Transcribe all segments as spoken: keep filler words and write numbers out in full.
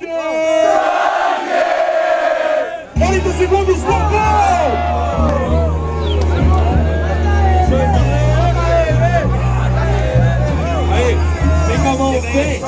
oito segundos, gol! Aí, vem com a mão, vem!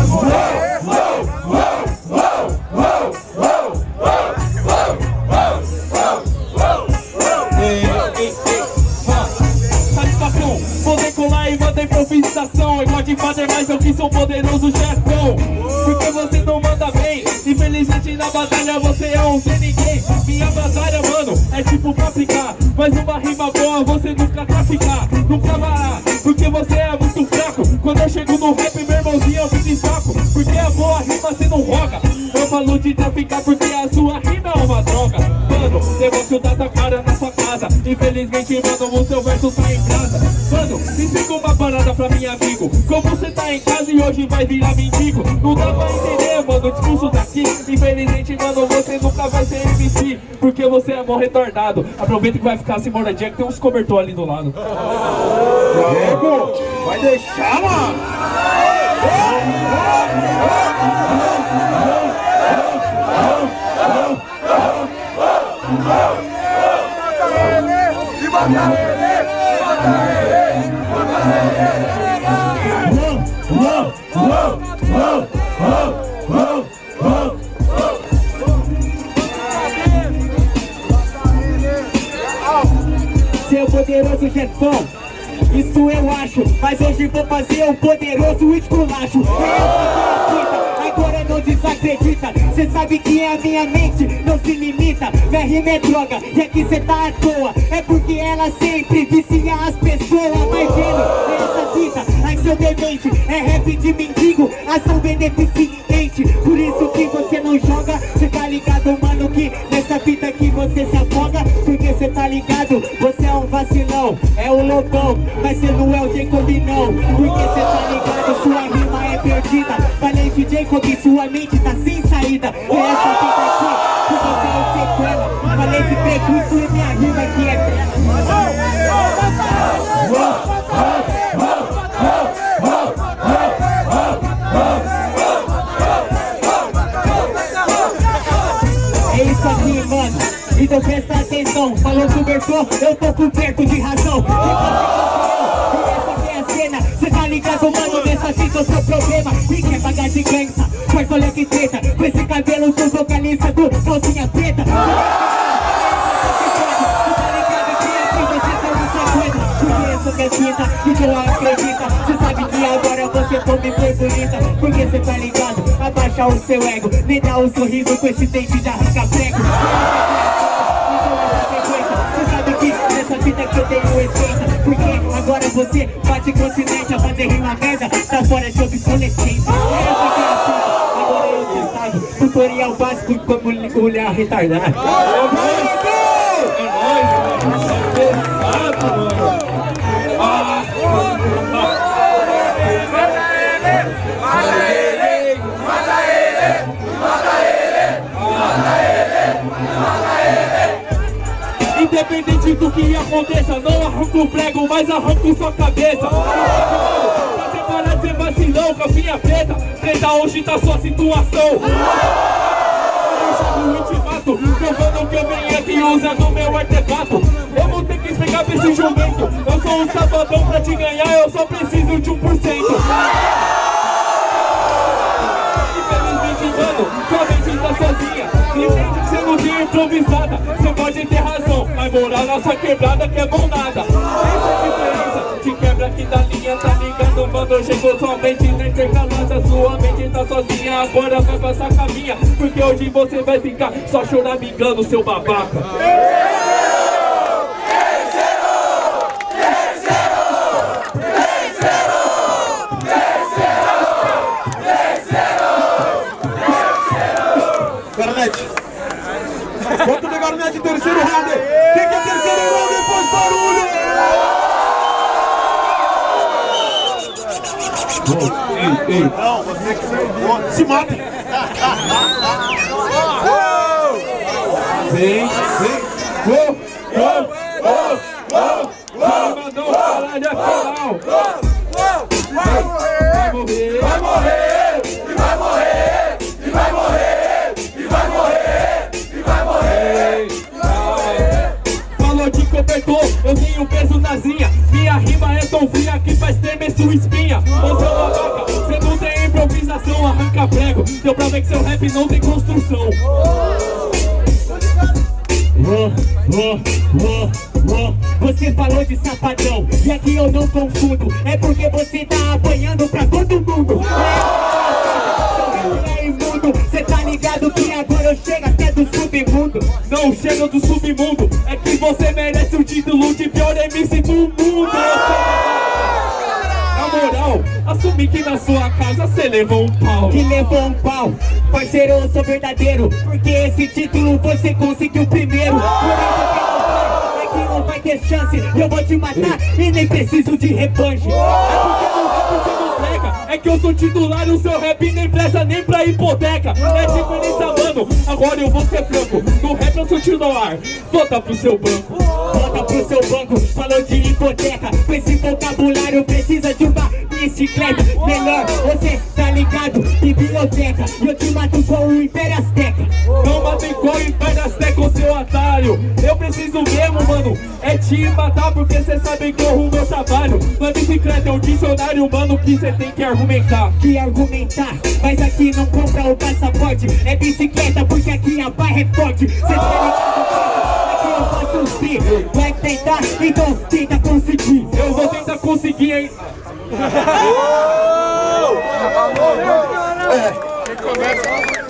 Satisfação, poder colar e manter improvisação. É igual de fazer, mas eu que sou poderoso chefão. Porque você não manda bem. Infelizmente na batalha você é um sem ninguém. Minha batalha, mano, é tipo pra ficar. Mas uma rima boa você nunca traficar. Nunca vai, porque você é muito fraco. Quando eu chego no rap, meu irmãozinho, eu me destaco. Porque a boa rima você não roga. Eu falo de traficar porque a sua rima é uma droga. Mano, negócio da tua cara na sua casa. Infelizmente, mano, o seu verso tá em casa. Mano, me explica uma parada pra mim, amigo. Como você tá em casa e hoje vai virar mendigo? Não dá pra entender, mano, o discurso daqui. Infelizmente, mano, você nunca vai ser M C. Porque você é mó retardado. Aproveita que vai ficar sem moradinha, que tem uns cobertor ali do lado. Diego, vai deixar, mano! E mata ele! Mata ele! Mata ele! Seu poderoso chefão, isso eu acho. Mas hoje vou fazer um poderoso esculacho. Agora não desacredita. Cê sabe que a minha mente não se limita. Minha rima é droga, e aqui cê tá à toa. É porque ela sempre vicia as pessoas. Mas vendo essa fita, ai seu demente. É rap de mendigo, ação beneficente. Por isso que você não joga. Cê tá ligado, mano, que nessa fita aqui você se afoga. Porque cê tá ligado, você é um vacilão. É o Lobão, mas cê não é o Jacob não. Porque cê tá ligado, sua rima é perdida. Falei de Jacob, sua mente tá sem saída. E essa fita aqui, que você é o sequela. Falei de prejuízo e minha rima aqui é trela. É isso aqui, mano. Então presta atenção. Falou cobertor, eu tô coberto de razão. Cê tá ligado, mano, nessa fita eu sou problema. E quer pagar de gança, mas olha que treta. Com esse cabelo do vocalista do calcinha preta. Cê tá ligado que aqui você tá no sequência. Porque eu sou que é fita e que eu acredita. Cê sabe que agora você come foi bonita. Porque cê tá ligado, abaixa o seu ego. Me dá um sorriso com esse dente de arranca prego. Cê sabe que nessa fita que eu tenho essência. Porque agora você bate continente. A fazer rima merda, tá fora de obsolescência. Essa que é a fita, agora eu destaco. Tutorial básico como mulher retardada. É nóis, mano! É pesado, mano! Ah! Mata ele! Mata ele! Mata ele! Mata ele! Mata ele! Independente do que aconteça, não arranco o prego, mas arranco sua cabeça. Pra você parar de ser vacilão, calcinha preta. Preta, hoje tá sua situação. Eu chamo o ultimato, provando que eu venho aqui usando meu artefato. Eu vou ter que explicar pra esse jumento. Eu sou um sabadão, pra te ganhar eu só preciso de um por cento. Infelizmente, mano, sua mente tá sozinha. Entende que você não tem improvisada. Você pode ter razão, mas morar nossa quebrada que é bom nada. Essa é a diferença de quebra aqui da linha. Tá ligado, mano, chegou sua mente na intercalada. Sua mente tá sozinha, agora vai passar com a minha. Porque hoje você vai ficar só choramingando, seu babaca. Garnete! Bota o Garnete, terceiro round! Quem que é terceiro round? Faz barulho! Ei, ei. Não, você que se, se mata! Vem, vem! Gol! Gol! Gol! Gol! Gol! Mandou parar de afinal! Vai morrer! Vai morrer! Vai morrer! E vai morrer! E vai morrer! Deu pra ver que seu rap não tem construção. Oh, oh, oh, oh. Você falou de safadão, e aqui eu não confundo. É porque você tá apanhando pra todo mundo. É, é imundo. Cê tá ligado que agora eu chego até do submundo. Não chega do submundo, é que você merece o título de pior M C do mundo. Na moral, assumi que na sua casa cê levou um pau. Que levou um pau, parceiro, eu sou verdadeiro. Porque esse título você conseguiu primeiro. Por isso que não vai, é que não vai ter chance. Eu vou te matar e nem preciso de revanche. É que eu sou titular no seu rap, nem presta nem pra hipoteca. É diferença, mano, agora eu vou ser franco. No rap eu sou titular, volta pro seu banco. Volta pro seu banco, falou de hipoteca. Com esse vocabulário precisa de uma bicicleta. Melhor, você tá ligado, biblioteca. E eu te mato com o Império Azteca. Não matem com o Império Azteca, o seu otário. Eu preciso mesmo, mano, é te matar, porque cê sabe que eu arrumo meu trabalho. Na bicicleta é um dicionário, mano, que cê tem que argumentar. Que argumentar, mas aqui não compra o passaporte. É bicicleta porque aqui a barra é forte. Cê tá ligado, aqui eu posso subir. Vai tentar, então tenta conseguir. Eu vou tentar conseguir, hein. Quem começa?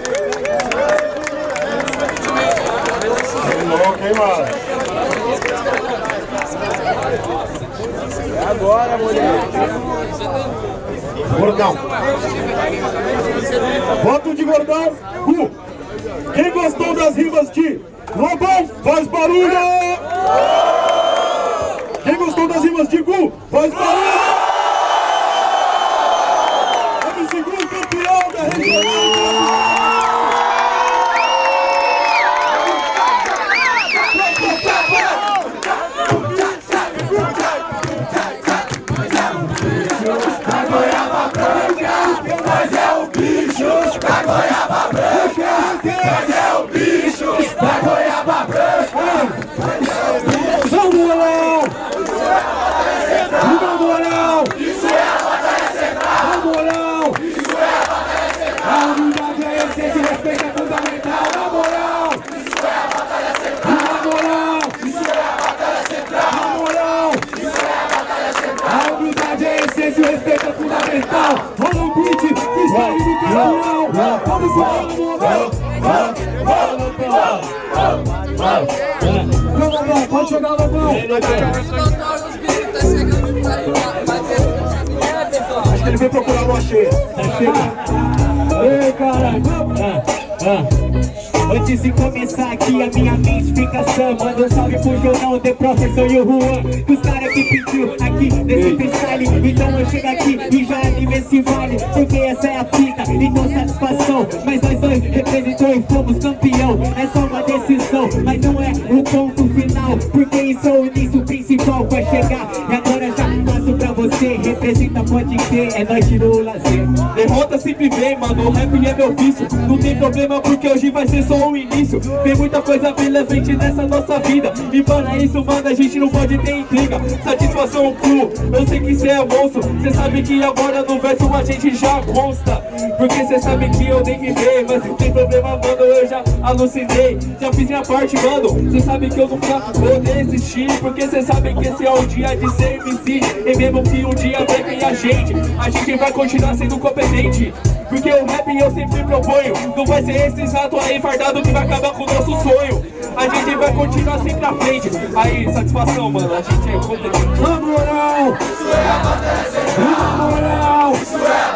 É louco, hein, mano? É agora, mulher. Gordão. Voto de Gordão. Gu. Quem gostou das rimas de Lobão, faz barulho! Quem gostou das rimas de Gu, faz barulho! M C Gu, campeão da região! Esse respeito é fundamental. Rola um beat, freestyle do campeão. Vamos lá, pode chegar, Lobão. Acho que ele veio procurar uma cheia. Ei, caralho. Antes de começar aqui a minha mente fica sã. Manda um salve pro Jornal, The Professor e o Juan, dos caras que pediu aqui nesse freestyle. Então eu chego aqui e já anime esse vale, porque essa é a fita, então satisfação. Mas nós dois representou e fomos campeão. É só uma decisão, mas não é o ponto final, porque isso é o início principal pra chegar. E agora já passo pra você, representa, pode ter, é nós tirou o lazer. Derrota sempre vem, mano, o rap é meu vício. Não tem problema porque hoje vai ser só o início. Tem muita coisa pela frente nessa nossa vida, e para isso, mano, a gente não pode ter intriga. Satisfação cru, eu sei que cê é monstro. Cê sabe que agora no verso a gente já consta, porque cê sabe que eu nem me dei. Mas não tem problema, mano, eu já alucinei. Já fiz minha parte, mano, cê sabe que eu nunca vou desistir, porque cê sabe que esse é o dia de ser M C. E mesmo que um dia brequem a gente, a gente vai continuar sendo competente, porque o rap eu sempre proponho. Não vai ser esse exato aí fardado que vai acabar com o nosso sonho. A gente vai continuar sempre à frente. Aí, satisfação, mano, a gente é competente. Na moral! Isso é a batalha central! Na moral! Isso é